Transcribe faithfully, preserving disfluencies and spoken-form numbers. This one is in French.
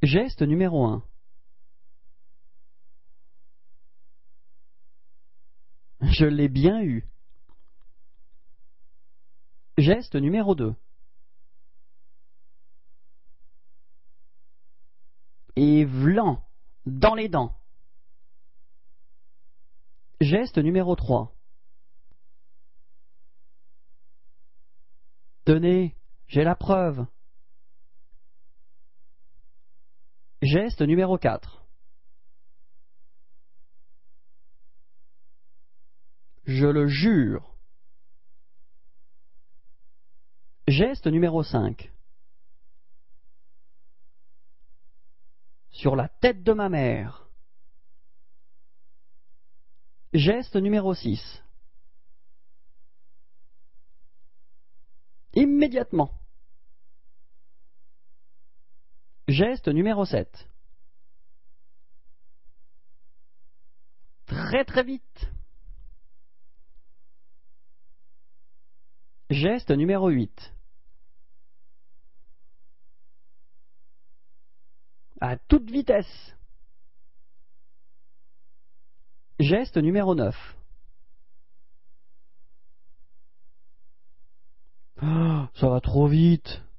Geste numéro un. Je l'ai bien eu. Geste numéro deux. Et vlan, dans les dents. Geste numéro trois. Tenez, j'ai la preuve. Geste numéro quatre. Je le jure. Geste numéro cinq. Sur la tête de ma mère. Geste numéro six. Immédiatement. Geste numéro sept. Très très vite. Geste numéro huit. À toute vitesse. Geste numéro neuf. Oh, ça va trop vite.